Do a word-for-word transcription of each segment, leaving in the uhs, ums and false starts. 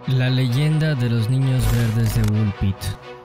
La leyenda de los niños verdes de Woolpit.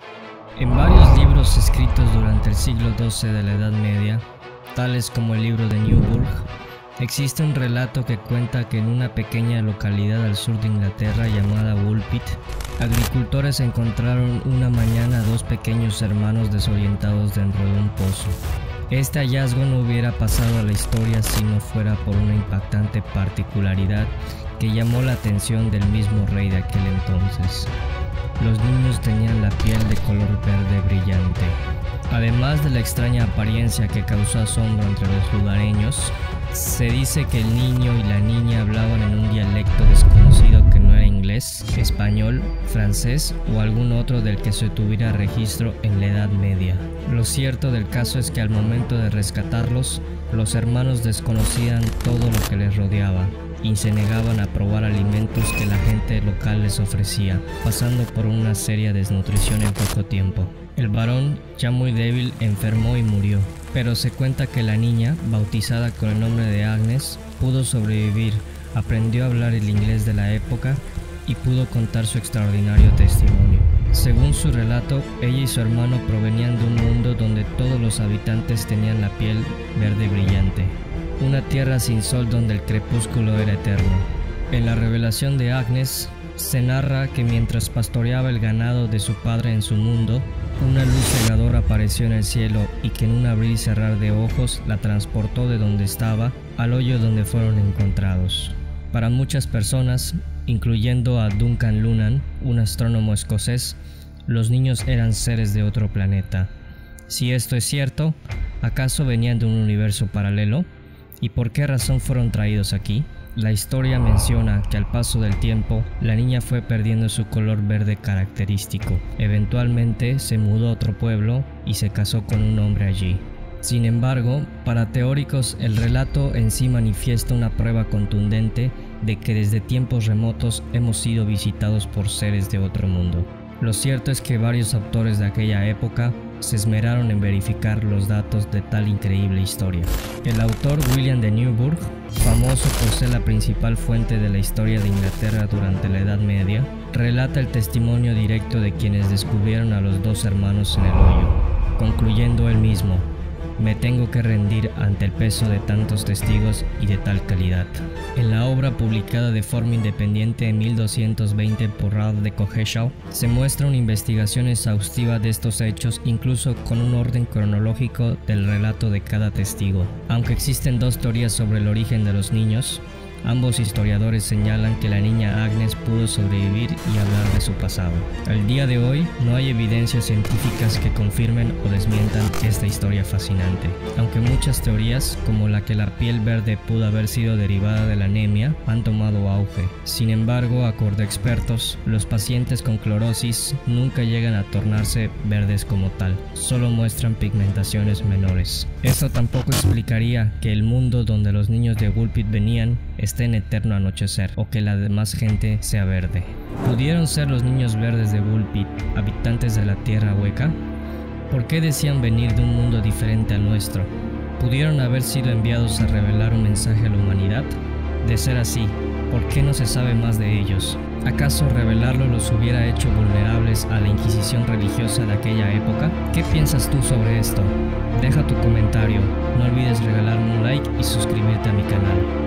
En varios libros escritos durante el siglo doce de la Edad Media, tales como el libro de Newburgh, existe un relato que cuenta que en una pequeña localidad al sur de Inglaterra llamada Woolpit, agricultores encontraron una mañana a dos pequeños hermanos desorientados dentro de un pozo. Este hallazgo no hubiera pasado a la historia si no fuera por una impactante particularidad que llamó la atención del mismo rey de aquel entonces. Los niños tenían la piel de color verde brillante. Además de la extraña apariencia que causó asombro entre los lugareños, se dice que el niño y la niña hablaban en un dialecto desconocido que no era inglés, español, francés o algún otro del que se tuviera registro en la Edad Media. Lo cierto del caso es que al momento de rescatarlos, los hermanos desconocían todo lo que les rodeaba y se negaban a probar alimentos que la gente local les ofrecía, pasando por una seria desnutrición en poco tiempo. El varón, ya muy débil, enfermó y murió, pero se cuenta que la niña, bautizada con el nombre de Agnes, pudo sobrevivir, aprendió a hablar el inglés de la época y pudo contar su extraordinario testimonio. Según su relato, ella y su hermano provenían de un mundo donde todos los habitantes tenían la piel verde brillante, una tierra sin sol donde el crepúsculo era eterno. En la revelación de Agnes, se narra que mientras pastoreaba el ganado de su padre en su mundo, una luz cegadora apareció en el cielo y que en un abrir y cerrar de ojos la transportó de donde estaba al hoyo donde fueron encontrados. Para muchas personas, incluyendo a Duncan Lunan, un astrónomo escocés, los niños eran seres de otro planeta. Si esto es cierto, ¿acaso venían de un universo paralelo? ¿Y por qué razón fueron traídos aquí? La historia menciona que al paso del tiempo, la niña fue perdiendo su color verde característico. Eventualmente se mudó a otro pueblo y se casó con un hombre allí. Sin embargo, para teóricos, el relato en sí manifiesta una prueba contundente de que desde tiempos remotos hemos sido visitados por seres de otro mundo. Lo cierto es que varios autores de aquella época se esmeraron en verificar los datos de tal increíble historia. El autor William de Newburgh, famoso por ser la principal fuente de la historia de Inglaterra durante la Edad Media, relata el testimonio directo de quienes descubrieron a los dos hermanos en el hoyo, concluyendo él mismo: "Me tengo que rendir ante el peso de tantos testigos y de tal calidad". En la obra publicada de forma independiente en mil doscientos veinte por Ralph de Coggeshall, se muestra una investigación exhaustiva de estos hechos, incluso con un orden cronológico del relato de cada testigo. Aunque existen dos teorías sobre el origen de los niños, ambos historiadores señalan que la niña Agnes pudo sobrevivir y hablar de su pasado. Al día de hoy, no hay evidencias científicas que confirmen o desmientan esta historia fascinante, aunque muchas teorías, como la que la piel verde pudo haber sido derivada de la anemia, han tomado auge. Sin embargo, acorde a expertos, los pacientes con clorosis nunca llegan a tornarse verdes como tal, solo muestran pigmentaciones menores. Esto tampoco explicaría que el mundo donde los niños de Woolpit venían esté en eterno anochecer o que la demás gente sea verde. ¿Pudieron ser los niños verdes de Woolpit habitantes de la Tierra Hueca? ¿Por qué decían venir de un mundo diferente al nuestro? ¿Pudieron haber sido enviados a revelar un mensaje a la humanidad? De ser así, ¿por qué no se sabe más de ellos? ¿Acaso revelarlo los hubiera hecho vulnerables a la inquisición religiosa de aquella época? ¿Qué piensas tú sobre esto? Deja tu comentario, no olvides regalarme un like y suscribirte a mi canal.